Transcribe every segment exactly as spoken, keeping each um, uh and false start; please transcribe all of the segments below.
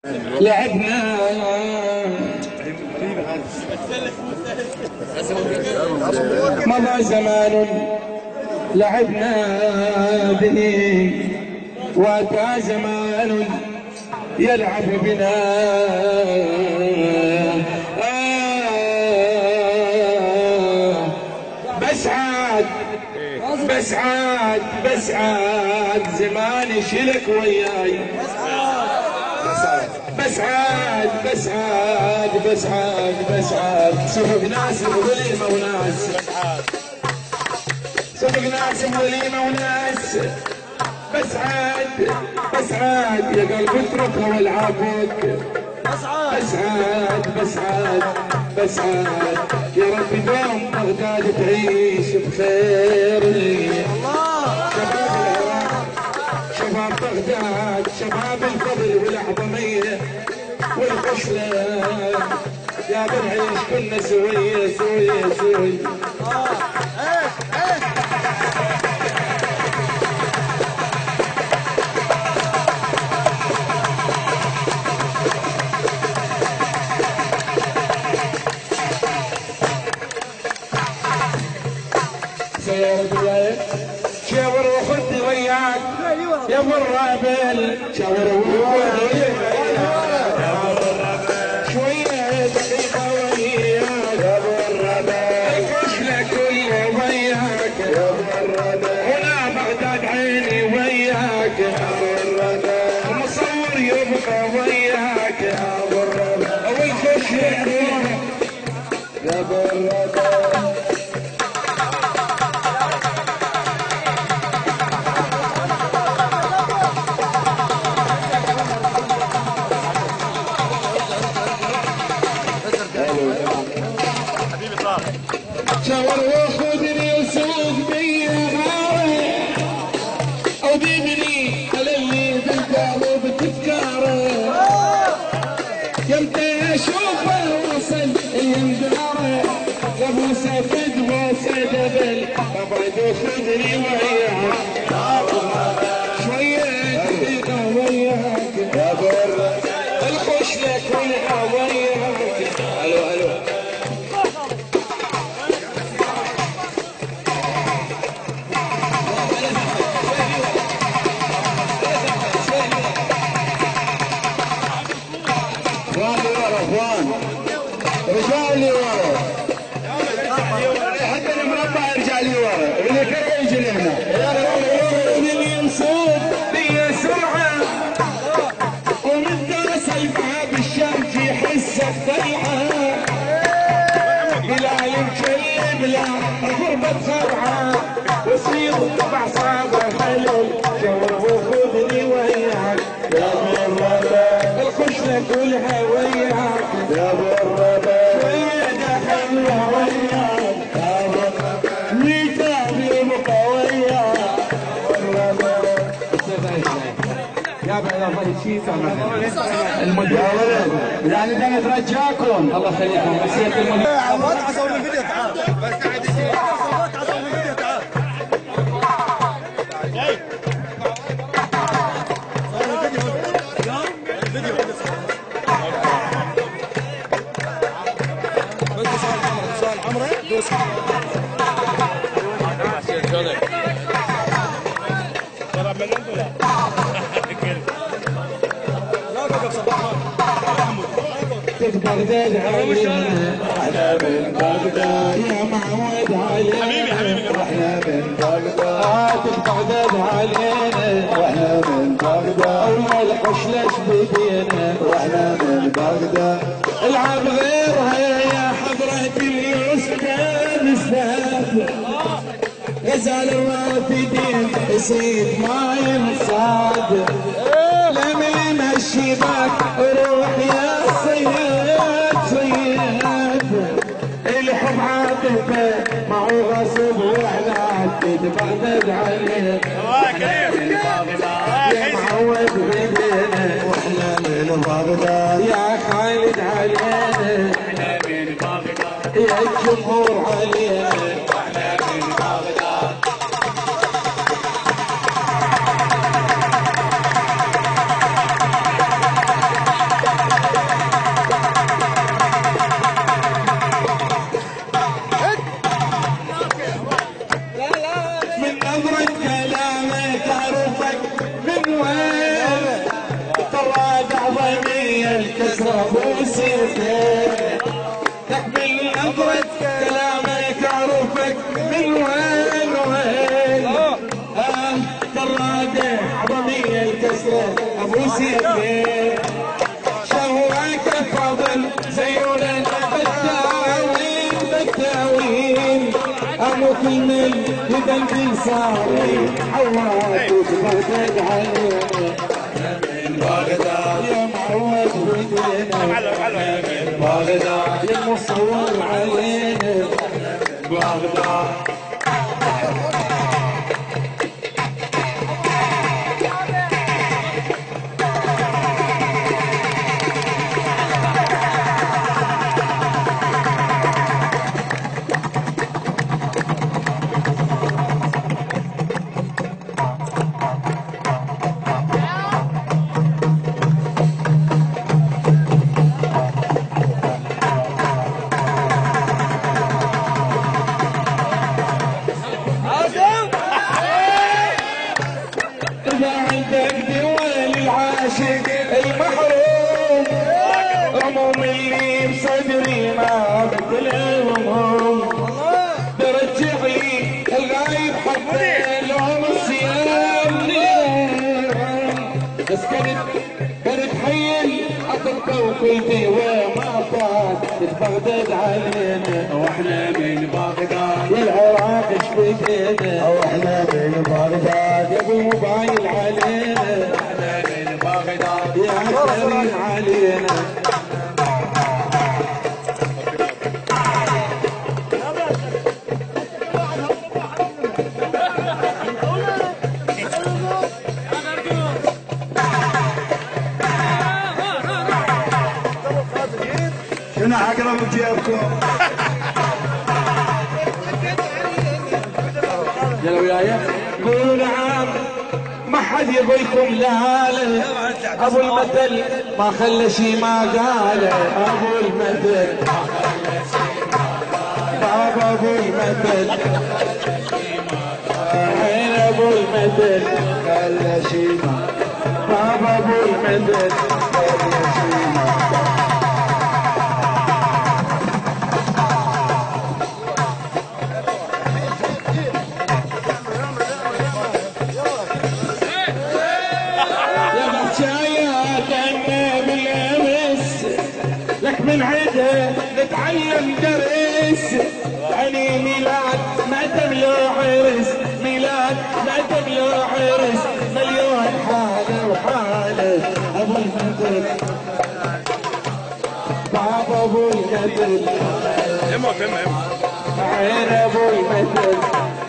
لعبنا مضى زمان لعبنا به واتى زمان يلعب بنا آه بس عاد بس عاد بس عاد زمان يشلك وياي بس عاد بس عاد بس عاد بس عاد صفق ناس وليمة وناس صفق ناس وليمة وناس بس عاد بس عاد يا قلب اتركها والعافوك بس عاد بس عاد بس عاد يا رب دوم بغداد تعيش بخير شباب العراق شباب بغداد شباب الفضل والأعظمية والخشلة يا بنعيش كلنا سوية سوية سوية شاور وخذني وياك يا ابو الرابل شاور وخذني وياك شوية دقيقة وياك يا ابو الرابل الخشلة كلها وياك يا ابو الرابل هنا بغداد عيني وياك يا ابو الرابل المصور يبقى وياك يا ابو الرابل والخشلة يا ابو الرابل شاور وخذني وسوق بي غاوي او بيبني على اللي بالقلب تذكاره يمتى اشوفه وصل ينداره يا ابو سفد وسدبل ابعد وخذني وياك شويه دقيقه وياك يا بر الخشله كلها وياك الو الو رجال لي ورا حتى المربع يرجع لي ورا اللي كره يجي لهنا اللي ينصب بي سرعه ومن درس الباب الشمس يحسك ضيعه بلال مكلب لا غربه خرعه وصير بعصابه حلل شور وخذني وياك يا ابو الربا الخشله كلها وياك يا ابو الربا شويه حلوه وياك يا ابو الربا ميتاب يبقى وياك الربا يا بعد الله شيء المدير يا ولد يعني انا اترجاكم الله يخليكم نسيت المدير عوض عصور الفيديو تعال بس قاعد يصير عوض عصور الفيديو تعال جاي صور الفيديو الفيديو بس صار الحمراء صار الحمراء دوس طلع من عنده لا بغداد علينا احنا من بغداد يا معود علينا حبيبي حبيبي احنا من بغداد بغداد علينا واحنا من بغداد اول قشلش بدينا واحنا من بغداد العب غيرها يا حضرة اليوسفان استاذ يزال الرافدين يصيد ما ينصاد لمن الشباك روح يا صياد صياد الحب عاطفه ما هو غصب وعناد تتبغدد عليه يا معود بدينا واحنا من بغداد يا خالد علينا واحنا من بغداد يا الجمهور علينا واحنا من بغداد حمية الكسرة بوسيتين تقبل نظرة كلامك عرفك من وين وين آه درادة عظمية الكسرة بوسيتين شهوك فضل زيونا بالتاويل بالتاويل أمو كل من يدلدل صاري حواك وتفردد علينا من بغداد يا معود بدينا من بغداد يا مصور علينا بغداد المحروم هموم اللي بصدري ما بدل هموم برجع لي الغايب حتى لهم الصيام بس كانت كانت حيل عطت وكلتي وما طال تتبغداد علينا واحنا من بغداد والعراق شبكينا واحنا من بغداد يا ابو موبايل علينا واحنا من بغداد يا كريم علينا شنو عقرب بجيبكم؟ يلا وياي قولوا نعم ما حد يبيكم لا لا ابو المثل ما خلى شي ما قاله ابو المثل بابا ابو المثل عين ابو المثل خلى شي ما بابا ابو المثل خلى شي ما من عيدها نتعلم درس علي ميلاد مأتم له عرس ميلاد مأتم له عرس مليون حالة وحالة ابو المثل بابا ابو المثل عين ابو المثل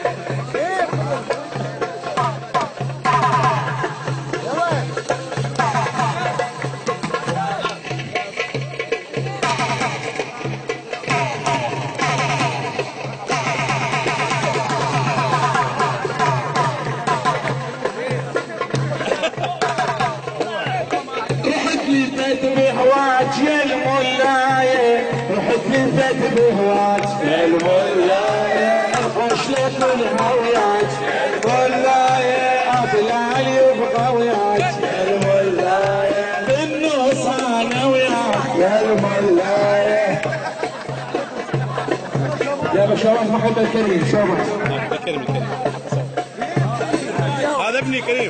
يا المولاي رحت لفت بهواج يا المولاي اخش لك الهوياج يا المولاي اطلالي بقوياج يا المولاي بالنص انا وياك يا المولاي يا بشرف محمد الكريم شرف كريم الكريم هذا ابني كريم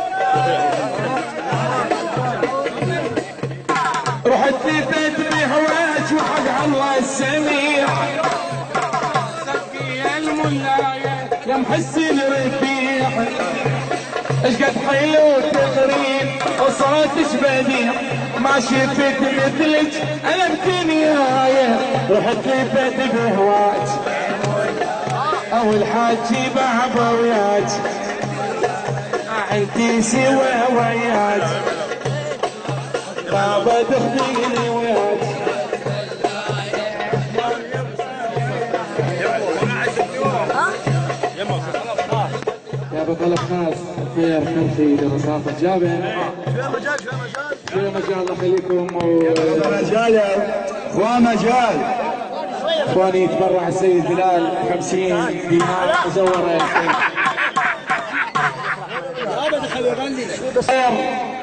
رحت لفت بهواج وحق الله السميع يا المولاي يا محسن رفيع ايش قد حلو التقريب وصوتك بديع ما شفت مثلك انا بدنياي رحت لفت بهواج اول حاجي بابا وياك انتي سوا وياك بابا تخديني وياك يا بطل خاص خير خمسي دراسات الجابه شو مجال شو مجال شو مجال الله يخليكم مجال يا اخوان مجال اخواني يتبرع السيد بلال خمسين دينار مزوره خير